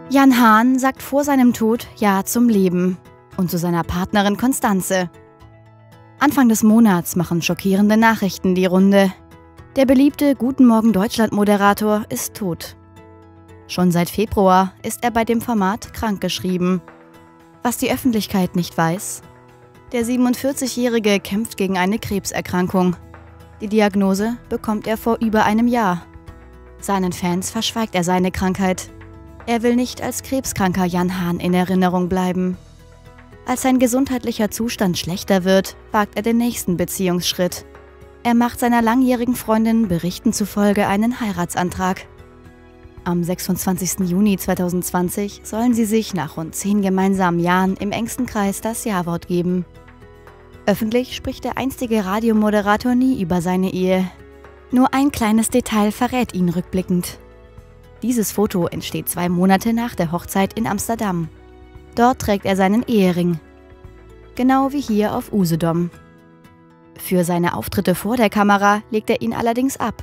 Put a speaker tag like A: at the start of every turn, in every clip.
A: Jan Hahn sagt vor seinem Tod Ja zum Leben und zu seiner Partnerin Constanze. Anfang des Monats machen schockierende Nachrichten die Runde. Der beliebte Guten Morgen Deutschland-Moderator ist tot. Schon seit Februar ist er bei dem Format krankgeschrieben. Was die Öffentlichkeit nicht weiß: Der 47-Jährige kämpft gegen eine Krebserkrankung. Die Diagnose bekommt er vor über einem Jahr. Seinen Fans verschweigt er seine Krankheit. Er will nicht als krebskranker Jan Hahn in Erinnerung bleiben. Als sein gesundheitlicher Zustand schlechter wird, wagt er den nächsten Beziehungsschritt. Er macht seiner langjährigen Freundin Berichten zufolge einen Heiratsantrag. Am 26. Juni 2020 sollen sie sich nach rund 10 gemeinsamen Jahren im engsten Kreis das Ja-Wort geben. Öffentlich spricht der einstige Radiomoderator nie über seine Ehe. Nur ein kleines Detail verrät ihn rückblickend. Dieses Foto entsteht 2 Monate nach der Hochzeit in Amsterdam. Dort trägt er seinen Ehering. Genau wie hier auf Usedom. Für seine Auftritte vor der Kamera legt er ihn allerdings ab.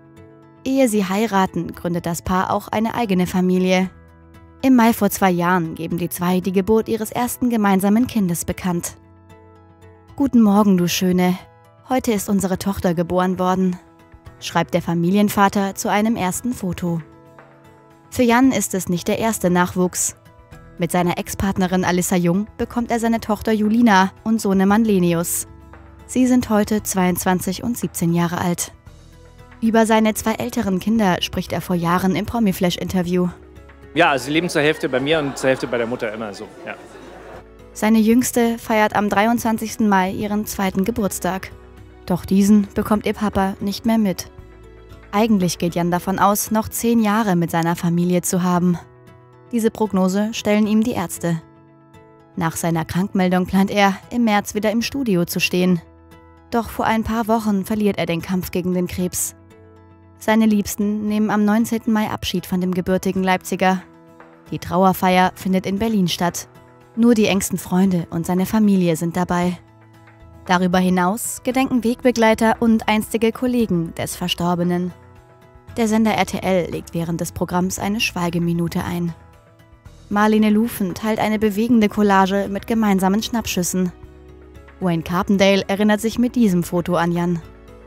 A: Ehe sie heiraten, gründet das Paar auch eine eigene Familie. Im Mai vor 2 Jahren geben die zwei die Geburt ihres ersten gemeinsamen Kindes bekannt. »Guten Morgen, du Schöne. Heute ist unsere Tochter geboren worden«, schreibt der Familienvater zu einem ersten Foto. Für Jan ist es nicht der erste Nachwuchs. Mit seiner Ex-Partnerin Alissa Jung bekommt er seine Tochter Julina und Sohnemann Lenius. Sie sind heute 22 und 17 Jahre alt. Über seine 2 älteren Kinder spricht er vor Jahren im Promiflash-Interview.
B: Ja, also sie leben zur Hälfte bei mir und zur Hälfte bei der Mutter, immer so, ja.
A: Seine Jüngste feiert am 23. Mai ihren 2. Geburtstag. Doch diesen bekommt ihr Papa nicht mehr mit. Eigentlich geht Jan davon aus, noch 10 Jahre mit seiner Familie zu haben. Diese Prognose stellen ihm die Ärzte. Nach seiner Krankmeldung plant er, im März wieder im Studio zu stehen. Doch vor ein paar Wochen verliert er den Kampf gegen den Krebs. Seine Liebsten nehmen am 19. Mai Abschied von dem gebürtigen Leipziger. Die Trauerfeier findet in Berlin statt. Nur die engsten Freunde und seine Familie sind dabei. Darüber hinaus gedenken Wegbegleiter und einstige Kollegen des Verstorbenen. Der Sender RTL legt während des Programms eine Schweigeminute ein. Marlene Lufen teilt eine bewegende Collage mit gemeinsamen Schnappschüssen. Wayne Carpendale erinnert sich mit diesem Foto an Jan.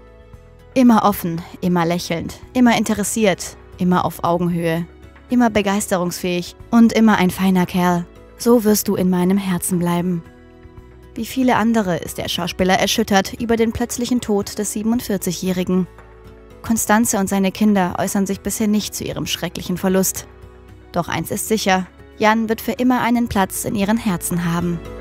A: Immer offen, immer lächelnd, immer interessiert, immer auf Augenhöhe, immer begeisterungsfähig und immer ein feiner Kerl. So wirst du in meinem Herzen bleiben. Wie viele andere ist der Schauspieler erschüttert über den plötzlichen Tod des 47-Jährigen. Constanze und seine Kinder äußern sich bisher nicht zu ihrem schrecklichen Verlust. Doch eins ist sicher: Jan wird für immer einen Platz in ihren Herzen haben.